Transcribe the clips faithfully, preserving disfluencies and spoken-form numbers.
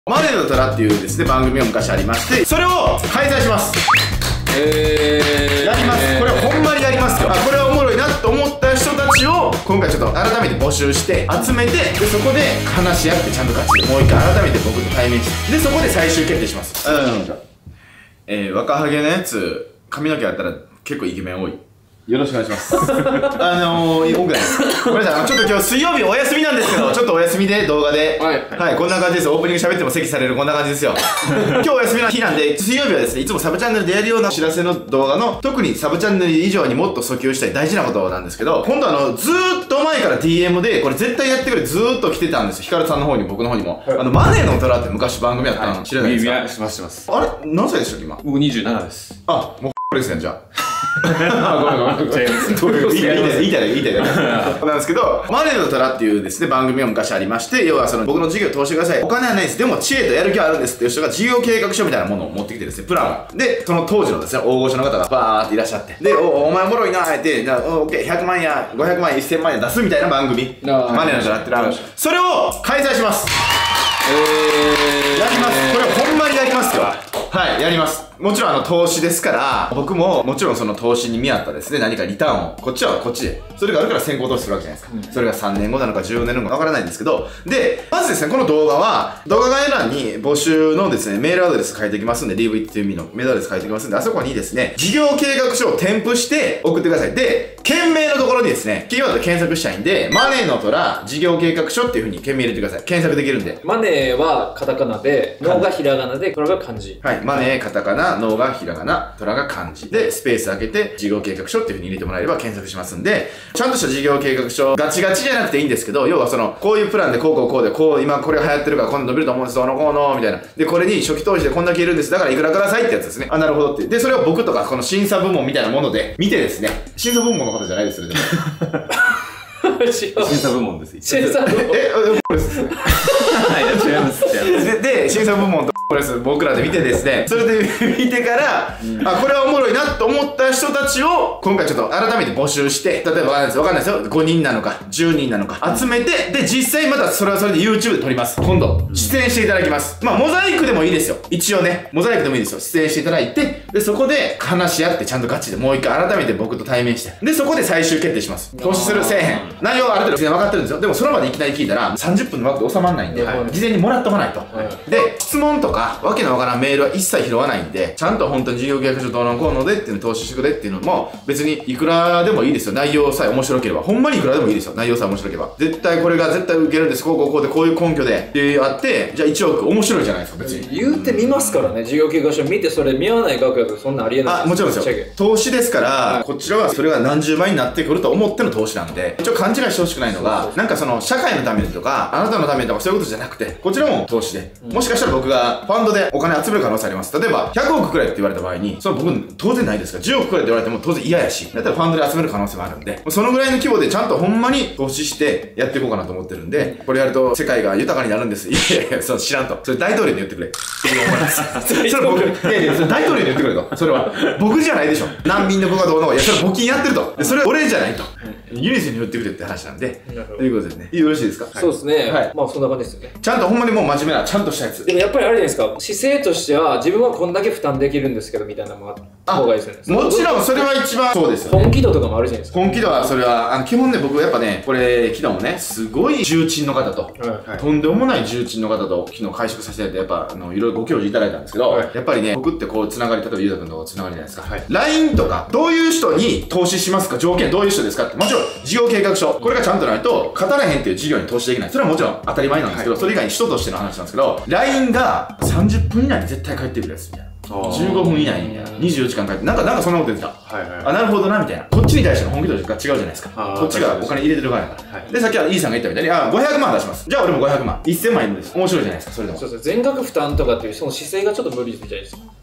マネーの虎っていうですね、番組が昔ありまして、それを開催します。えー、やります。これはほんまにやりますよ。あ、これはおもろいなと思った人たちを今回ちょっと改めて募集して集めて、でそこで話し合ってちゃんと勝ちでもう一回改めて僕と対面して、でそこで最終決定します。うん。えー、若ハゲのやつ髪の毛あったら結構イケメン多い。よろしくお願いします。あのー、多くないです。ごめんなさい、ちょっと今日水曜日お休みなんですけど、ちょっとお休みで動画で、はい、はい、こんな感じです。オープニング喋っても席されるこんな感じですよ。今日お休みの日なんで、水曜日はですね、いつもサブチャンネルでやるようなお知らせの動画の、特にサブチャンネル以上にもっと訴求したい大事なことなんですけど、今度あの、ずーっと前から ディーエム で、これ絶対やってくれずーっと来てたんですよ。ヒカルさんの方にも僕の方にも。はい、あの、マネーの虎って昔番組やったの知らないですか？ いや、しますします。 あれ何歳でしたっけ今？ 僕にじゅうななです。 あ、もうこれですね、じゃあ。あ、ごめんごめんごめん。言いたい言いたい言いたいなんですけど、マネーの虎っていうですね、番組が昔ありまして、要はその僕の事業を通してください。お金はないです。でも知恵とやる気はあるんですっていう人が事業計画書みたいなものを持ってきてですね、プランを。で、その当時のですね、大御所の方がバーっていらっしゃって。で、お、お前おもろいなーって、な、オッケー、ひゃくまんや、ごひゃくまんや、せんまんや出すみたいな番組。マネーの虎ってる。それを開催します。えー、やります。これほんまにやりますよ。はい、やります。もちろんあの投資ですから、僕ももちろんその投資に見合ったですね、何かリターンを、こっちはこっちで、それがあるから先行投資するわけじゃないですか。うん、それがさんねんごなのかじゅうねんごなのかわからないんですけど、で、まずですね、この動画は、動画概要欄に募集のですね、メールアドレス書いておきますんで、ディーブイティーエムイー のメールアドレス書いておきますんで、あそこにですね、事業計画書を添付して送ってください。で、件名のところにですね、キーワードで検索したいんで、マネーの虎、事業計画書っていう風に件名入れてください。検索できるんで。 マネーはカタカナで、ノーがひらがなで、これが漢字。 はい、マネー、カタカナ、ノーがひらがな。虎が漢字でスペース開けて事業計画書っていう風に入れてもらえれば検索しますんで、ちゃんとした事業計画書ガチガチじゃなくていいんですけど、要はそのこういうプランでこうこうこうでこう今これが流行ってるから今度伸びると思うんですどうのこうのみたいなで、これに初期投資でこんだけいるんですだからいくらくださいってやつですね。あ、なるほどってで、それを僕とかこの審査部門みたいなもので見てですね、審査部門の方じゃないですよね。 審査部門です。 審査部門え、これですね。 はい、違います。 で、審査部門とこれです僕らで見てですね、それで見てから、うん、あ、これはおもろいなと思った人たちを今回ちょっと改めて募集して、例えばわかんないですよ、わかんないですよ、ごにんなのかじゅうにんなのか集めて、で実際またそれはそれで YouTube で撮ります。今度出演していただきます。まあモザイクでもいいですよ、一応ね、モザイクでもいいですよ。出演していただいて、でそこで話し合ってちゃんとガチでもう一回改めて僕と対面して、でそこで最終決定します。投資するせえへん内容はある程度分かってるんですよ。でもその場でいきなり聞いたらさんじゅっぷんの枠で収まらないんで、はい、事前にもらっとかないと、はい、で質問とかわけのわからんメールは一切拾わないんで、ちゃんと本当に事業計画書どうのこうのでっていうのを投資してくれっていうのも別にいくらでもいいですよ。内容さえ面白ければ、ほんまにいくらでもいいですよ。内容さえ面白ければ絶対これが絶対受けるんです、こうこうこうでこういう根拠でってあって、じゃあいちおく面白いじゃないですか。別に言うて見ますからね、事業計画書見てそれ見合わない額やとそんなありえない。 あ、もちろんですよ。投資ですから、はい、こちらはそれが何十倍になってくると思っての投資なんで、一応勘違いしてほしくないのが、なんかその社会のためにとかあなたのためにとかそういうことじゃなくて、こちらも投資で、うん、もしかしたら僕がファンドでお金集める可能性あります。例えばひゃくおくくらいって言われた場合に、その僕当然ないですからじゅうおくくらいって言われても当然嫌やし、だったらファンドで集める可能性もあるんで、そのぐらいの規模でちゃんとほんまに投資してやっていこうかなと思ってるんで、これやると世界が豊かになるんです。いやいや、そう知らんと、それ大統領に言ってくれって思います。それ僕、いやいや、それ大統領に言ってくれと、それは僕じゃないでしょ。難民の子がどうの、いやそれ募金やってると、それ俺じゃないと、ユニセフに言ってくれって話なんで、ということでね、よろしいですか？ そうですね、はい、まあそんな感じですよね。 ちゃんとほんまにもう真面目なちゃんとしたやつでもやっぱりあれじゃないですか、姿勢としては自分はこんだけ負担できるんですけどみたいなのもあった方がいいですよね。 もちろんそれは一番そうですよね。 本気度とかもあるじゃないですか。 本気度はそれはあの基本ね、僕やっぱね、これ昨日もね、すごい重鎮の方と、はい、とんでもない重鎮の方と昨日会食させていただいて、やっぱあのいろいろご教授いただいたんですけど、はい、やっぱりね、僕ってこうつながり、例えばゆうたくんとつながりじゃないですか、はい、ライン とかどういう人に投資しますか、条件どういう人ですかって、もちろん事業計画書これがちゃんとないと勝たれへんっていう事業に投資できない。それはもちろん当たり前なんですけど、はい、それ以外に人としての話なんですけど、 ライン がさんじゅっぷん以内に絶対帰ってくるやつみたいな、じゅうごふん以内にみたいな、にじゅうよじかん帰って、なんかなんかそんなこと言ってた、はいはい、あ、なるほどなみたいな。こっちに対しての本気度が違うじゃないですか。こっちがお金入れてるからだから、はい、でさっきは E さんが言ったみたいに、あ、ごひゃくまん出します、じゃあ俺もごひゃくまん、せんまん円です。面白いじゃないですか。それでもそうですね、全額負担とかっていうその姿勢がちょっと無理じゃないですか。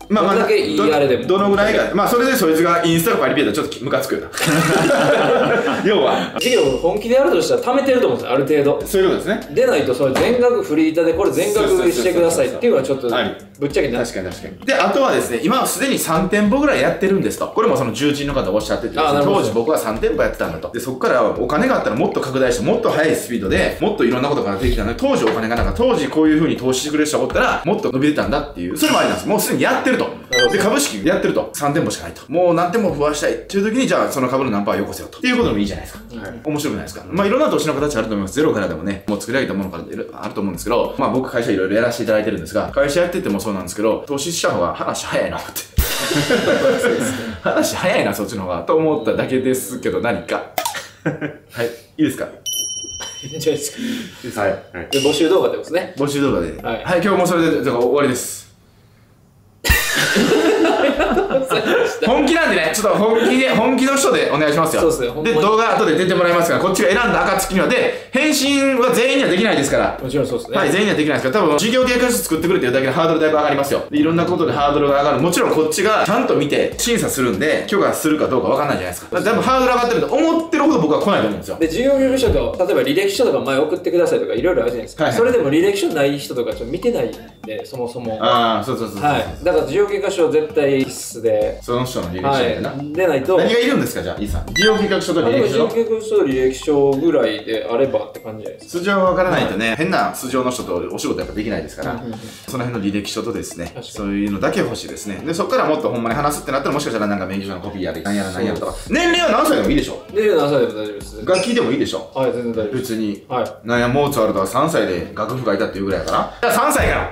まあまあどんだけいいあれでもどのぐらいか、まあそれでそいつがインスタとかリピートちょっとムカつくよな要は事業本気でやるとしたら貯めてると思うんですよ、ある程度。 そういうことですね。 でないと、それ全額フリータでこれ全額してくださいっていうのはちょっとはいぶっちゃけな確かに確かに。で、あとはですね、今はすでにさん店舗ぐらいやってるんですと。これもその重鎮の方おっしゃっててですね、 あなるほど当時僕はさん店舗やってたんだと。で、そこからお金があったらもっと拡大して、もっと速いスピードで、もっといろんなことができたので、当時お金がなんか、当時こういう風に投資してくれる人がおったら、もっと伸びてたんだっていう、それもありなんです。もうすでにやってると。で、株式やってると。さん店舗しかないと。もう何店舗増やしたいっていう時に、じゃあその株の何パーよこせよと。っていうことでもいいじゃないですか。 はい面白くないですか。まあいろんな投資の形あると思います。ゼロからでもね、もう作り上げたものからであると思うんですけど、まあ僕会社いろいろやらせていただいてるんですが、会社やっててもそうなんですけど、投資した方が話早いなって。話早いな、そっちの方が。と思っただけですけど、何か。はい。いいですか。 いいんじゃないですか。 はい。 で募集動画ってことですね。 募集動画で。 はいはい、今日もそれで、だから終わりです。本気なんでね、ちょっと本気で、本気の人でお願いしますよ。 そうですねほんまで、 に動画後で出てもらいますから、こっちが選んだ暁には。で、返信は全員にはできないですから。 もちろんそうですね。 はい、全員にはできないですけど、多分、事業計画書作ってくれてるだけでハードルだいぶ上がりますよ。でいろんなことでハードルが上がる。もちろんこっちがちゃんと見て審査するんで、許可するかどうかわかんないじゃないですか。多分ハードル上がってるんで、思ってるほど僕は来ないと思うんですよ。 で、事業計画書と、例えば履歴書とか前送ってくださいとかいろいろあるじゃないですか。 はいはいそれでも履歴書ない人とかちょっと見てないんで、そもそも。 ああ、そうそうそうそう。 はい。だから事業計画書絶対必須で、 その人の履歴書はみたいな。 い。でないと、 何がいるんですか、じゃあ、イーさん。事業計画書と履歴書のあでも事業計画書と履歴書ぐらいであればって感じじゃないですか。 素性がわからないとね、変な素性の人とお仕事やっぱできないですから、 うんうんうんその辺の履歴書とですね確かにそういうのだけ欲しいですね。でそこからもっとほんまに話すってなったら、もしかしたらなんか免許証のコピーやれなんやらなんやらとか。年齢は何歳でもいいでしょ。 で、何歳でも大丈夫です。 楽器でもいいでしょ。 はい、全然大丈夫です。 別にはい。 なんやモーツァルトはさんさいで楽譜書いたっていうぐらいやから、じゃあさんさいから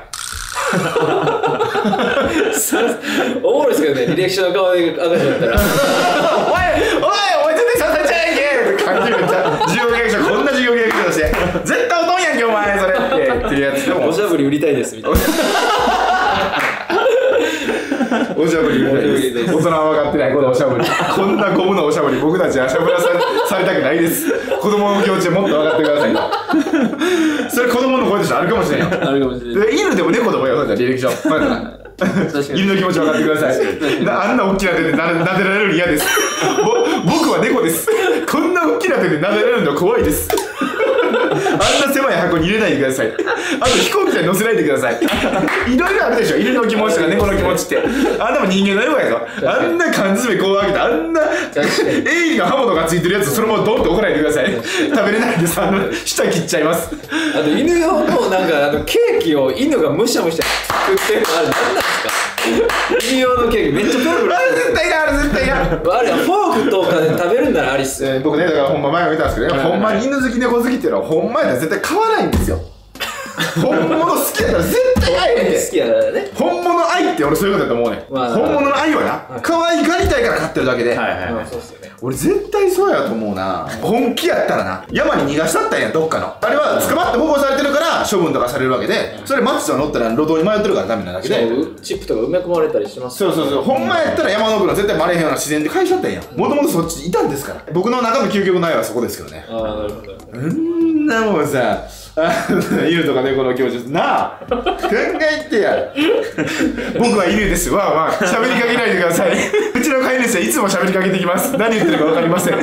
おもろいですけどね、履歴書の顔で赤ちゃんだったら。 お前お前お前絶対さんさいちゃいけって感じるんちゃう。事業計画書こんな事業計画書として絶対おとんやんけお前それってっていうやつでもおしゃぶり売りたいですみたいな。 おしゃぶりみたいです。大人は分かってないこのおしゃぶり。こんなゴムのおしゃぶり僕たちはしゃぶらさされたくないです。子供の気持ちでもっと分かってくださいと。それ子供の声としてあるかもしれんよ。 あるかもしれない。 で犬でも猫でもよ、そうだ履歴書。こうやったら犬の気持ち分かってください。なあんな大きな手でな撫でられるの嫌です。ぼ僕は猫です。こんな大きな手で撫でられるの怖いです。あんな狭い箱に入れないでください。あと飛行機に乗せないでください。いろいろあるでしょ。犬の気持ちとか猫の気持ちって。あんなも人間のようやぞ。あんな缶詰こう開けて、あんなエイリが刃物がついてるやつそのままドンと置かないでください。食べれないです。あの舌切っちゃいます。 あと犬用のなんかあのケーキを犬がむしゃむしゃ食ってるのあれ何なんですか。犬用のケーキめっちゃペロペロあれ絶対嫌、あれ絶対嫌。 あれフォークとかで食べるんならありっすよ。 えー僕ね、だからほんま前も言ったんですけどね、ほんまに犬好き猫好きっていうのはほんまやったら絶対買わないんですよ。本物好きやったら絶対愛ねんて。 好きやからね。 本物愛って俺そういうことだと思うねん。 まあ本物の愛はな、可愛がりたいから買ってるだけで。 はいはいはい。 まあそうっすよね。 俺絶対そうやと思うな。本気やったらな、山に逃がしたったんや、どっかの。あれは捕まって保護されてるから処分とかされるわけで、それマッチと乗ったら路頭に迷ってるからダメなだけで。 そうチップとか埋め込まれたりします。 そうそうそう、ほんまやったら山の奥の絶対マレへんような自然で返しちゃったんや。もともとそっちにいたんですから。僕の中の究極の愛はそこですけどね。 ああ、なるほど。 うんなもんさ、あ犬とか猫の気持ちなあ考えてや。僕は犬ですわあわあ喋りかけないでください。うちの飼い主はいつも喋りかけてきます。何言ってるか分かりません。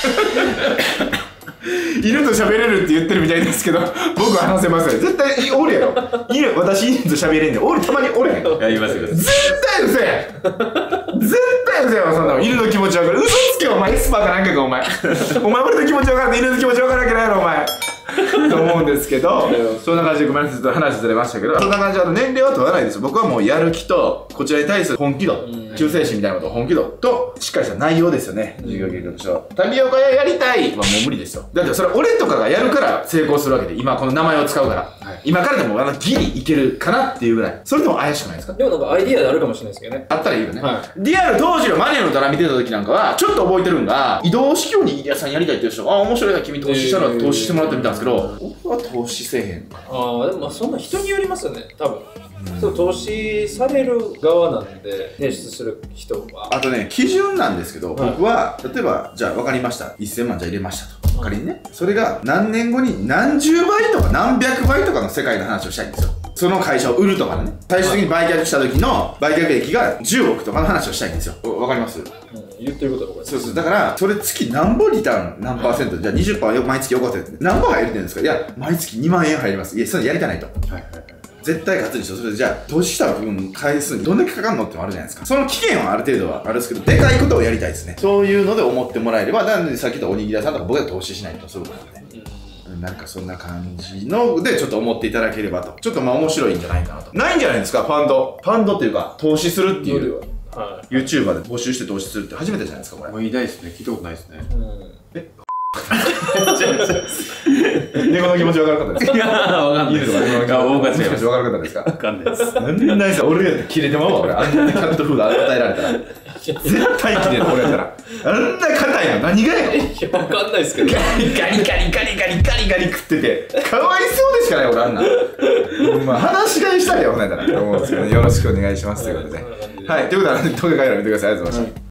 犬と喋れるって言ってるみたいですけど、僕は話せません。絶対おるやろ。犬、私犬と喋れんねん。俺たまにおれへん。 やりますよ。 絶対うせえ。絶対うせえわ、そんなの。犬の気持ち分かる。嘘つけお前、エスパーかなんかかお前。お前俺の気持ち分からんで犬の気持ち分からなきゃないやろお前。と思うんですけど、そんな感じでごめんなさい、ちょっと話ずれましたけど、そんな感じで年齢は問わないですよ。僕はもうやる気と、こちらに対する本気度、忠誠心みたいなこと、本気度と、しっかりした内容ですよね。授業計画書。タピオカ屋やりたいはもう無理ですよ。だってそれ俺とかがやるから成功するわけで、今この名前を使うから。はい、今からでもあのギリいけるかなっていうぐらい。それでも怪しくないですか？ でもなんかアイディアであるかもしれないですけどね。 あったらいいよね。 はリアル当時のマネーのドラ見てた時なんかは、ちょっと覚えてるんが、移動式おにぎり屋さんやりたいっていう人、あ、面白いな、君投資したら投資してもらってみたんですけど、僕は投資せえへん。 ああ、でもまあそんな人によりますよね、多分。そう投資される側なんで、提出する人は。 あとね、基準なんですけど、 はい僕は、例えば、じゃあ分かりました。せんまんじゃあ入れましたと。仮にね。それが何年後に何十倍とか何百倍とかの世界の話をしたいんですよ。 その会社を売るとかね、最終的に売却した時の売却益がじゅうおくとかの話をしたいんですよ。わかります？ 言ってることは分かる。 そうそう、だからそれ月何本リターン何パーセント、じゃあ にじゅっパーセント 毎月よこせって何本入れてるんですか？いや毎月にまんえん入ります。いやそれやりたないと。はいはいはい。絶対勝つにしろ。それでじゃあ投資した分返すにどんだけかかるのってのもあるじゃないですか。その期限はある程度はあるんですけど、でかいことをやりたいですね。そういうので思ってもらえれば、なんでさっき言ったおにぎり屋さんとか僕が投資しないとそういうことなんで、うん、なんかそんな感じのでちょっと思っていただければと。ちょっとまあ面白いんじゃないかなと。ないんじゃないですか、ファンド。ファンドっていうか投資するっていう。はい、YouTuber で募集して投資するって初めてじゃないですか、これ。 もういないですね。聞いたことないですね。うん、え猫の気持ち分からなかったですか？ いやー、分かんないです。 僕が違います。分からなかったですか？ 分かんないです。 なんないですよ。俺やって切れてまうわ、俺。あんなにキャットフード与えられたら。絶対切れる、俺やったら。あんな硬いの何がやの？いや、分かんないですけど。 ガリガリガリガリガリガリガリ食ってて。かわいそうでしかない、俺あんな。まあ、話し飼いしたいよ、ほんなら。と思うんですけど、よろしくお願いしますということで。はい、ということで、動画概要欄見てください。ありがとうございました。